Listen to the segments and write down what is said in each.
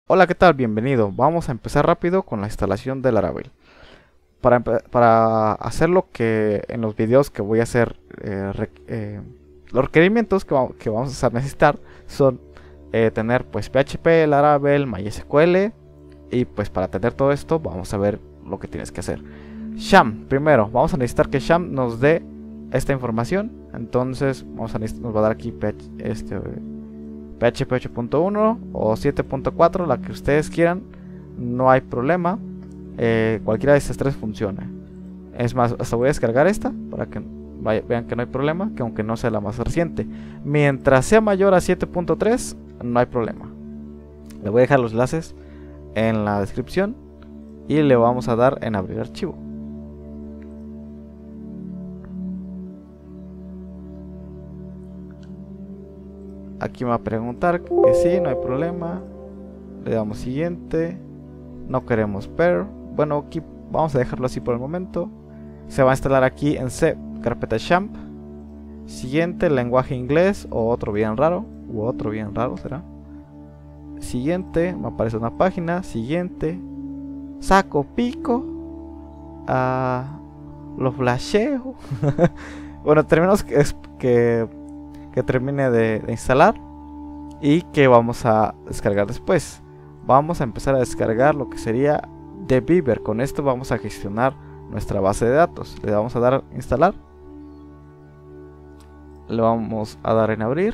Hola, ¿qué tal? Bienvenido. Vamos a empezar rápido con la instalación de Laravel. Para hacer lo que en los videos que voy a hacer, los requerimientos que vamos a necesitar son tener pues PHP, Laravel, MySQL, y pues para tener todo esto vamos a ver lo que tienes que hacer. Sham, primero vamos a necesitar que Sham nos dé esta información. Entonces nos va a dar aquí PHP 8.1 o 7.4, la que ustedes quieran, no hay problema. Cualquiera de estas tres funciona. Es más, hasta voy a descargar esta para que vean que no hay problema, que aunque no sea la más reciente, mientras sea mayor a 7.3 no hay problema. Le voy a dejar los enlaces en la descripción y le vamos a dar en abrir archivo. Aquí me va a preguntar que sí, no hay problema. Le damos siguiente. No queremos pair. Bueno, aquí vamos a dejarlo así por el momento. Se va a instalar aquí en C, carpeta Champ. Siguiente, lenguaje inglés o otro bien raro. U otro bien raro será. Siguiente, me aparece una página. Siguiente. Saco pico. Lo flasheo. Bueno, terminamos que termine de instalar y que vamos a descargar después. Vamos a empezar a descargar lo que sería Beaver. Con esto vamos a gestionar nuestra base de datos. Le vamos a dar a instalar, le vamos a dar en abrir,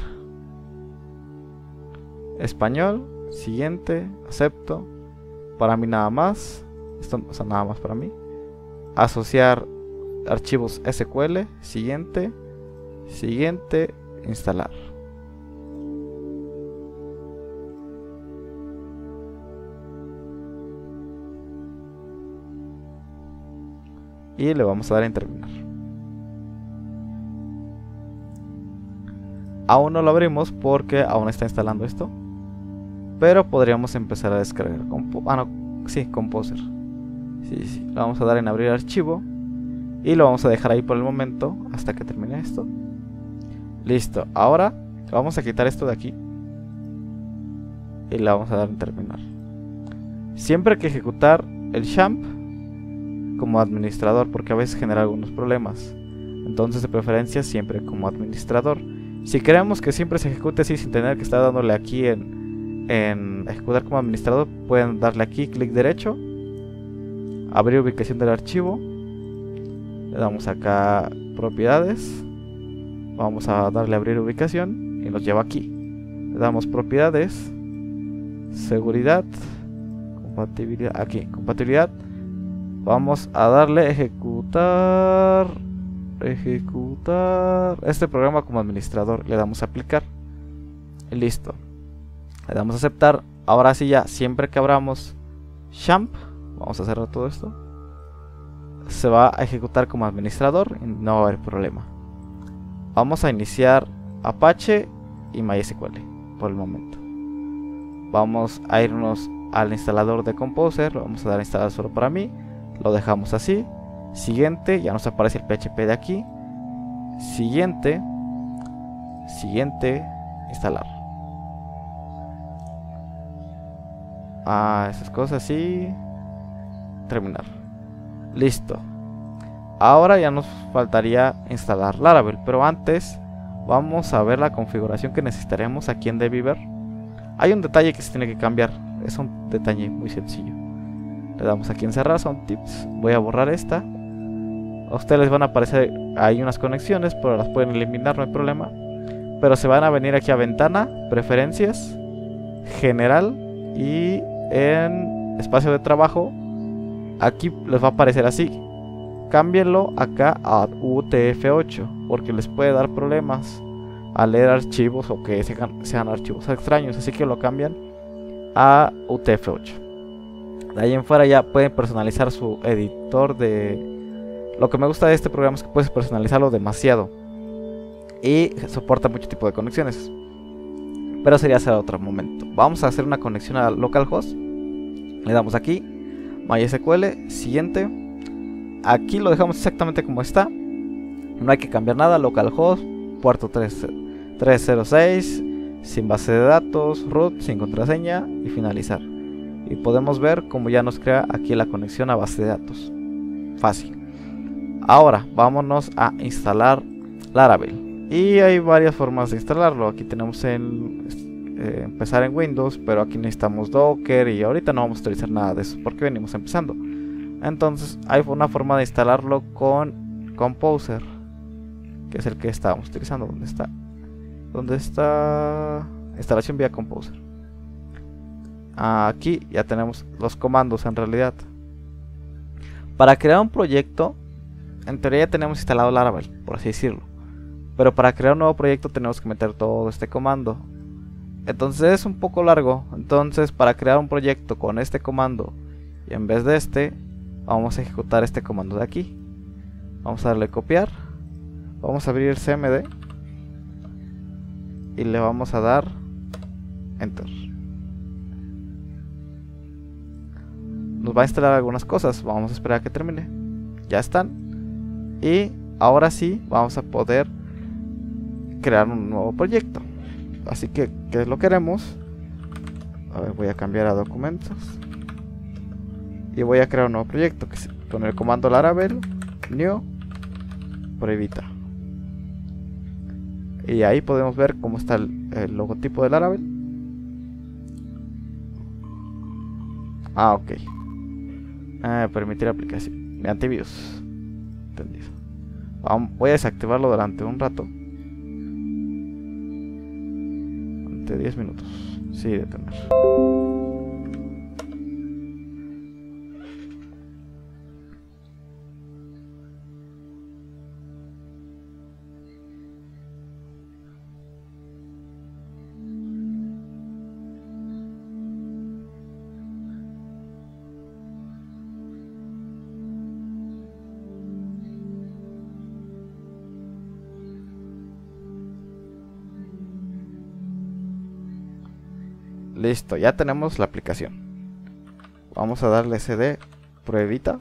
español, siguiente, acepto, para mí nada más, esto o sea, nada más para mí, asociar archivos SQL, siguiente, siguiente, instalar. Y le vamos a dar en terminar. Aún no lo abrimos porque aún está instalando esto, pero podríamos empezar a descargar Composer. Sí, le vamos a dar en abrir archivo y lo vamos a dejar ahí por el momento hasta que termine esto. Listo, ahora vamos a quitar esto de aquí y le vamos a dar en terminar. Siempre hay que ejecutar el champ como administrador porque a veces genera algunos problemas. Entonces de preferencia siempre como administrador. Si queremos que siempre se ejecute así sin tener que estar dándole aquí en ejecutar como administrador, pueden darle aquí clic derecho, abrir ubicación del archivo, le damos acá propiedades, vamos a darle a abrir ubicación y nos lleva aquí. Le damos propiedades, seguridad, compatibilidad, aquí, compatibilidad. Vamos a darle ejecutar este programa como administrador. Le damos a aplicar y listo. Le damos a aceptar. Ahora sí, ya siempre que abramos Champ, vamos a cerrar todo esto, se va a ejecutar como administrador y no va a haber problema. Vamos a iniciar Apache y MySQL por el momento. Vamos a irnos al instalador de Composer. Lo vamos a dar a instalar solo para mí. Lo dejamos así. Siguiente, ya nos aparece el PHP de aquí. Siguiente, instalar. Esas cosas así. Terminar. Listo. Ahora ya nos faltaría instalar Laravel, pero antes vamos a ver la configuración que necesitaremos aquí en Beaver. Hay un detalle que se tiene que cambiar. Es un detalle muy sencillo. Le damos aquí en cerrar, son tips. Voy a borrar esta. A ustedes les van a aparecer ahí unas conexiones, pero las pueden eliminar, no hay problema. Pero se van a venir aquí a ventana, preferencias, general y en espacio de trabajo. Aquí les va a aparecer así. Cámbienlo acá a UTF-8 porque les puede dar problemas a leer archivos o que sean archivos extraños. Así que lo cambian a UTF-8. De ahí en fuera ya pueden personalizar su editor de... Lo que me gusta de este programa es que puedes personalizarlo demasiado y soporta mucho tipo de conexiones, pero sería hacer otro momento. Vamos a hacer una conexión a localhost. Le damos aquí MySQL, siguiente. Aquí lo dejamos exactamente como está, no hay que cambiar nada. Localhost, puerto 306, sin base de datos, root, sin contraseña y finalizar. y podemos ver cómo ya nos crea aquí la conexión a base de datos. Fácil. Ahora vámonos a instalar Laravel, y hay varias formas de instalarlo. Aquí tenemos empezar en Windows, pero aquí necesitamos Docker y ahorita no vamos a utilizar nada de eso porque venimos empezando. Entonces hay una forma de instalarlo con Composer, que es el que estábamos utilizando. ¿Dónde está? Instalación vía Composer. Aquí ya tenemos los comandos en realidad. Para crear un proyecto, en teoría ya tenemos instalado Laravel, por así decirlo. Pero para crear un nuevo proyecto tenemos que meter todo este comando. Entonces es un poco largo. Entonces para crear un proyecto con este comando y en vez de este, vamos a ejecutar este comando de aquí. Vamos a darle copiar. Vamos a abrir el cmd y le vamos a dar enter. Nos va a instalar algunas cosas. Vamos a esperar a que termine. Ya están. Y ahora sí vamos a poder crear un nuevo proyecto. Así que, ¿qué es lo que queremos? A ver, voy a cambiar a documentos y voy a crear un nuevo proyecto con el comando Laravel new Previta. Y ahí podemos ver cómo está el logotipo de Laravel. Ok. Permitir aplicación de antivirus. Entendido. Voy a desactivarlo durante un rato. Durante 10 minutos. Sí, detener. Listo, ya tenemos la aplicación. Vamos a darle cd pruebita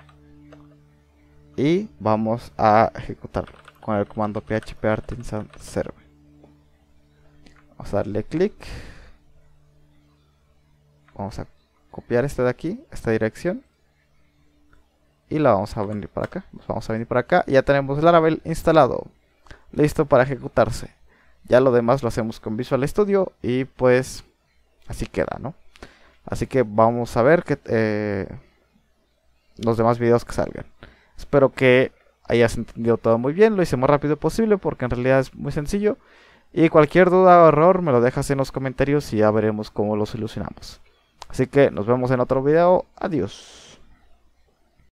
y vamos a ejecutarlo con el comando php artisan server. Vamos a darle clic. Vamos a copiar este de aquí, esta dirección, y la vamos a venir para acá. Nos vamos a venir para acá y ya tenemos Laravel instalado, listo para ejecutarse. Ya lo demás lo hacemos con Visual Studio y pues así queda, ¿no? Así que vamos a ver los demás videos que salgan. Espero que hayas entendido todo muy bien. Lo hice más rápido posible porque en realidad es muy sencillo. Y cualquier duda o error me lo dejas en los comentarios y ya veremos cómo lo solucionamos. Así que nos vemos en otro video. Adiós.